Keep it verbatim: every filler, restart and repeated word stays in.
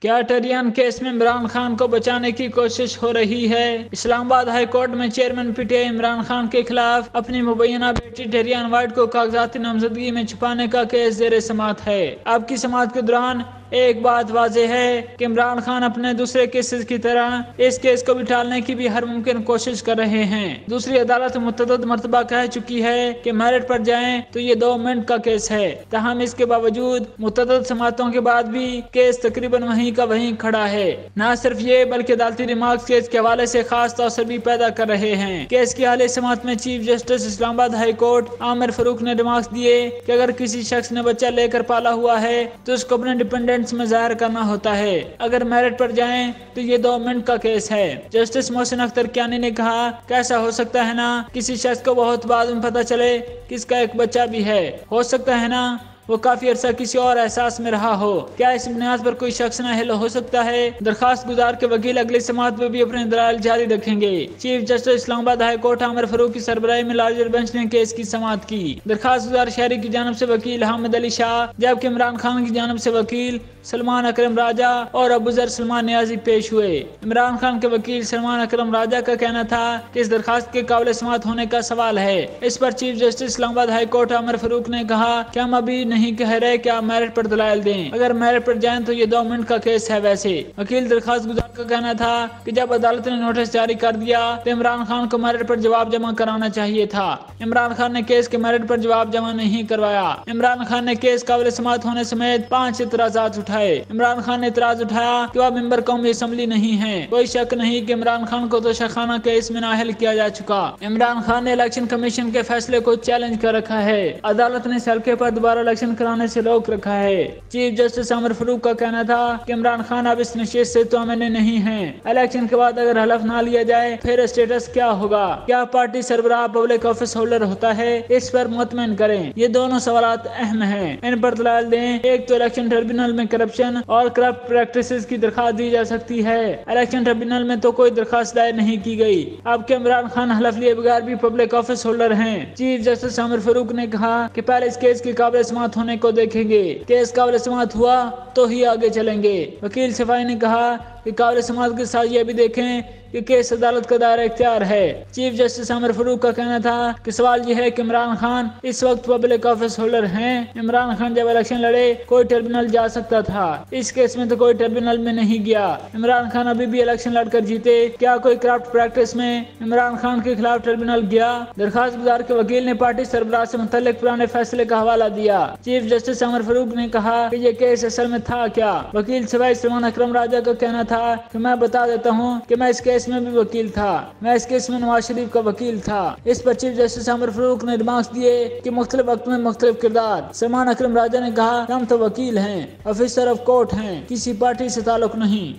کیا ٹریان کیس میں عمران خان کو بچانے کی کوشش ہو رہی ہے؟ اسلام آباد ہائی کورٹ میں chairman P T I Imran Khan کے خلاف اپنی مبینہ بیٹی ٹریان وائٹ کو کاغذاتی نامزدگی میں چھپانے کا کیس زیر سماعت ہے۔ اب کی سماعت کے دوران ایک بات واضح ہے کہ عمران خان اپنے دوسرے کیسز کی طرح اس کیس کو بھی ٹالنے کی بھی ہر ممکن کوشش کر رہے ہیں۔ دوسری عدالت متعدد مرتبہ کہہ چکی ہے کہ میرٹ پر جائیں تو یہ دو منٹ کا کیس ہے، تاہم اس کے باوجود متعدد سماعتوں کے بعد بھی کیس تقریباً وہیں کا وہیں کھڑا ہے۔ نہ صرف یہ بلکہ عدالتی ریمارکس کیس کے حوالے سے خاص تاثر بھی پیدا کر رہے ہیں۔ کیس کی حالیہ سماعت میں چیف جسٹس اسلام آباد ہائی کورٹ عامر فاروق نے ریمارکس دیے کہ اگر کسی شخص نے بچہ لے کر پالا ہوا ہے تو اس کو اپنے ڈیپینڈنٹس میں ظاہر کرنا ہوتا ہے۔ اگر میرٹ پر جائیں تو یہ دو منٹ کا کیس ہے۔ جسٹس محسن اختر کیانی نے کہا کہ ایسا ہو سکتا ہے نا کسی شخص کو بہت بعد میں پتہ چلے کہ اس کا ایک بچہ بھی ہے، ہو سکتا ہے نا وہ کافی عرصہ کسی اور احساس میں رہا ہو۔ کیا اس بنیاد پر کوئی شخص نااہل ہو سکتا ہے؟ درخواست گزار کے وکیل اگلی سماعت میں بھی اپنے دلائل جاری رکھیں گے۔ چیف جسٹس اسلام آباد ہائی کورٹ عامر فاروق کی سربراہی میں لارجر بینچ نے کیس کی سماعت کی۔ درخواست گزار شہری کی جانب سے وکیل حامد علی شاہ جبکہ عمران خان کی جانب سے وکیل سلمان اکرم راجہ اور ابو ذر سلمان نیازی پیش ہوئے۔ عمران خان کے وکیل سلمان اکرم راجہ کا کہنا تھا کہ اس درخواست کے قابل سماعت ہونے کا سوال ہے۔ اس پر چیف جسٹس اسلام آباد ہائی کورٹ عامر فاروق نے کہا کہ ہم ابھی نہیں کہہ رہے کہ آپ میرٹ پر دلائل دیں، اگر میرٹ پر جائیں تو یہ دو منٹ کا کیس ہے۔ ویسے وکیل درخواست گزار کا کہنا تھا کہ جب عدالت نے نوٹس جاری کر دیا تو عمران خان کو میرٹ پر جواب جمع کرانا چاہیے تھا۔ عمران خان نے کیس کے میرٹ پر جواب جمع نہیں کروایا۔ عمران خان نے کیس قابل سماعت ہونے سمیت پانچ اعتراضات اٹھائے۔ عمران خان نے اعتراض اٹھایا کہ وہ ممبر قومی اسمبلی نہیں ہیں۔ کوئی شک نہیں کہ عمران خان کو تو شاخانہ کیس میں نااہل کیا جا چکا۔ عمران خان نے الیکشن کمیشن کے فیصلے کو چیلنج کر رکھا ہے۔ عدالت نے اس حلقے پر دوبارہ الیکشن کرانے سے روک رکھا ہے۔ چیف جسٹس عامر فاروق کا کہنا تھا کہ عمران خان اب اس نشست سے تو امن نہیں ہیں۔ الیکشن کے بعد اگر حلف نہ لیا جائے پھر اسٹیٹس کیا ہوگا؟ کیا پارٹی سربراہ پبلک آفس ہولڈر ہوتا ہے؟ اس پر مطمئن کریں۔ یہ دونوں سوالات اہم ہیں، ان پر دلائل دیں۔ ایک تو الیکشن ٹریبونل میں کرپشن اور کرپٹ پریکٹسز کی درخواست دی جا سکتی ہے۔ الیکشن ٹریبونل میں تو کوئی درخواست دائر نہیں کی گئی۔ اب کہ عمران خان حلف لیے بغیر بھی پبلک آفس ہولڈر ہیں۔ چیف جسٹس عامر فاروق نے کہا کہ پہلے اس کیس کی قابل سماعت ہونے کو دیکھیں گے، کیس قابل سماعت ہوا تو ہی آگے چلیں گے۔ وکیل صفائی نے کہا کہ قابل سماعت کے ساتھ یہ بھی دیکھیں کہ کیس عدالت کا دائرہ اختیار ہے۔ چیف جسٹس عامر فاروق کا کہنا تھا کہ سوال یہ ہے کہ عمران خان اس وقت پبلک آفس ہولڈر ہیں۔ عمران خان جب الیکشن لڑے کوئی ٹربیونل جا سکتا تھا، اس کیس میں تو کوئی ٹربیونل میں نہیں گیا۔ عمران خان ابھی بھی الیکشن لڑ کر جیتے، کیا کوئی کرپٹ پریکٹس میں عمران خان کے خلاف ٹربیونل گیا؟ درخواست گزار کے وکیل نے پارٹی سربراہ سے متعلق پرانے فیصلے کا حوالہ دیا۔ چیف جسٹس عامر فاروق نے کہا کہ یہ کیس اصل میں تھا کیا؟ وکیل سوائے سلمان اکرم راجہ کا کہنا تھا کہ میں بتا دیتا ہوں کہ میں اس کیس میں بھی وکیل تھا، میں اس کیس میں نواز شریف کا وکیل تھا۔ اس پر چیف جسٹس عامر فاروق نے ریمارکس دیے کہ مختلف وقت میں مختلف کردار۔ سلمان اکرم راجہ نے کہا کہ ہم تو وکیل ہیں، آفیسر آف کورٹ ہیں، کسی پارٹی سے تعلق نہیں۔